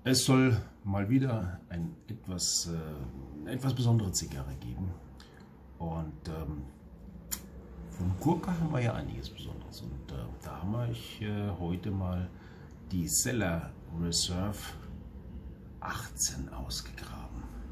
Es soll mal wieder eine etwas besondere Zigarre geben. Und von Gurkha haben wir ja einiges Besonderes. Und da habe ich heute mal die Cellar Reserve 18 ausgegraben.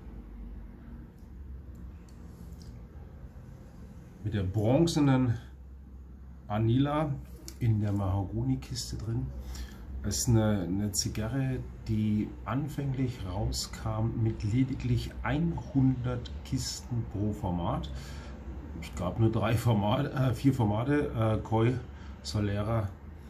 Mit der bronzenen Anila in der Mahagoni-Kiste drin. Es ist eine Zigarre, die anfänglich rauskam mit lediglich 100 Kisten pro Format. Es gab nur vier Formate, Koi, Solera,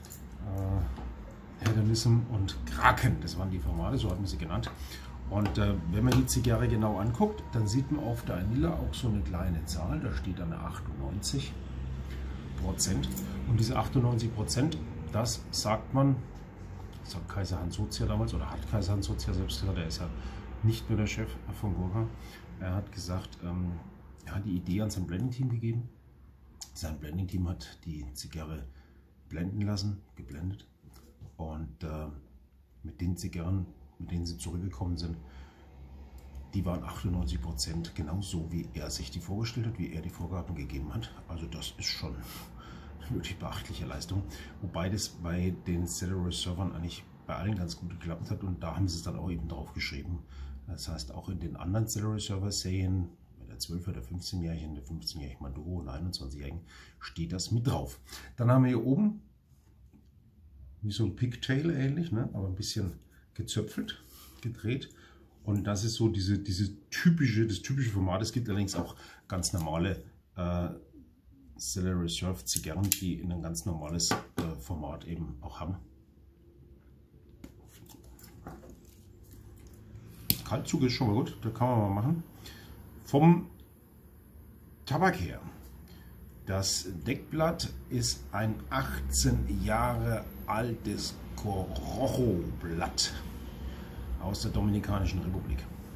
Hedonism und Kraken. Das waren die Formate, so hatten wir sie genannt. Und wenn man die Zigarre genau anguckt, dann sieht man auf der Anila auch so eine kleine Zahl, da steht eine 98%. Und diese 98%, das sagt man, das hat Kaiser Hans Sozia damals, oder hat Kaiser Hans Sozia selbst gesagt, der ist ja nicht mehr der Chef von Gurkha. Er hat gesagt, er hat die Idee an sein Blending-Team gegeben. Sein Blending-Team hat die Zigarre blenden lassen, geblendet. Und mit den Zigarren, mit denen sie zurückgekommen sind, die waren 98% genau so, wie er sich die vorgestellt hat, wie er die Vorgaben gegeben hat. Also das ist schon eine wirklich beachtliche Leistung. Wobei das bei den Cellar Reservern eigentlich bei allen ganz gut geklappt hat. Und da haben sie es dann auch eben drauf geschrieben. Das heißt, auch in den anderen Cellar Reserver Serien, bei der 12er, der 15-Jährigen, der 15-Jährigen Maduro und 21-Jährigen, steht das mit drauf. Dann haben wir hier oben wie so ein Pigtail ähnlich, ne? Aber ein bisschen gezöpfelt, gedreht. Und das ist so das typische Format. Es gibt allerdings auch ganz normale Cellar Reserve Zigarren, die ein ganz normales Format eben auch haben. Kaltzug ist schon mal gut, da kann man mal machen. Vom Tabak her. Das Deckblatt ist ein 18 Jahre altes Corojo-Blatt aus der Dominikanischen Republik.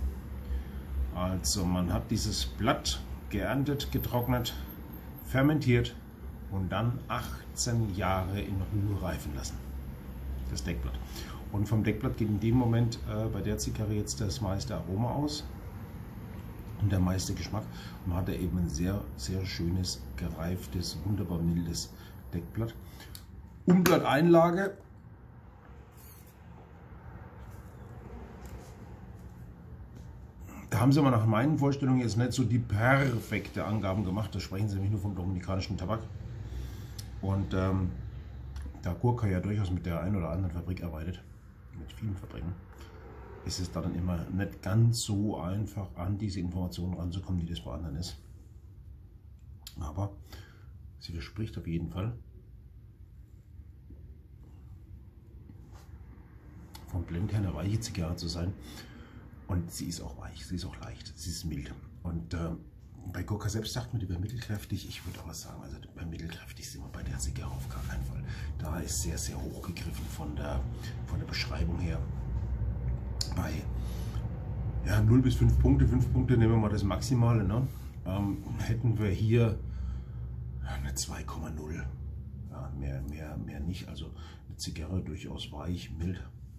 Also man hat dieses Blatt geerntet, getrocknet, fermentiert und dann 18 Jahre in Ruhe reifen lassen. Das Deckblatt. Und vom Deckblatt geht in dem Moment bei der Zigarre jetzt das meiste Aroma aus und der meiste Geschmack. Man hat eben ein sehr, sehr schönes, gereiftes, wunderbar mildes Deckblatt. Umblatteinlage. Da haben sie aber nach meinen Vorstellungen jetzt nicht so die perfekte Angaben gemacht. Da sprechen sie nämlich nur vom dominikanischen Tabak. Und da Gurkha ja durchaus mit der einen oder anderen Fabrik arbeitet, mit vielen Fabriken, ist es dann immer nicht ganz so einfach, an diese Informationen ranzukommen, die das bei anderen ist. Aber sie verspricht auf jeden Fall, vom Blend her eine weiche Zigarre zu sein. Und sie ist auch weich, sie ist auch leicht, sie ist mild. Und bei Gurkha selbst sagt man über mittelkräftig, ich würde aber sagen, also bei mittelkräftig sind wir bei der Zigarre auf gar keinen Fall. Da ist sehr, sehr hoch gegriffen von der Beschreibung her. Bei 0 bis 5 Punkte, 5 Punkte nehmen wir mal das Maximale, ne? Hätten wir hier eine 2,0. Ja, mehr nicht, also eine Zigarre durchaus weich, mild.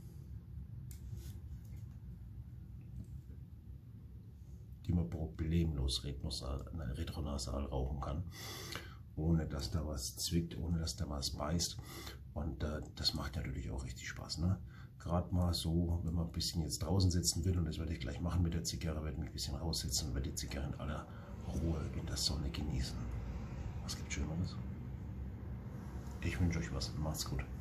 Die man problemlos retronasal rauchen kann, ohne dass da was zwickt, ohne dass da was beißt. Und das macht natürlich auch richtig Spaß, ne? Gerade mal so, wenn man ein bisschen jetzt draußen sitzen will, und das werde ich gleich machen mit der Zigarre, werde ich mich ein bisschen raussitzen und werde die Zigarre in aller Ruhe in der Sonne genießen. Was gibt Schöneres? Ich wünsche euch was, macht's gut.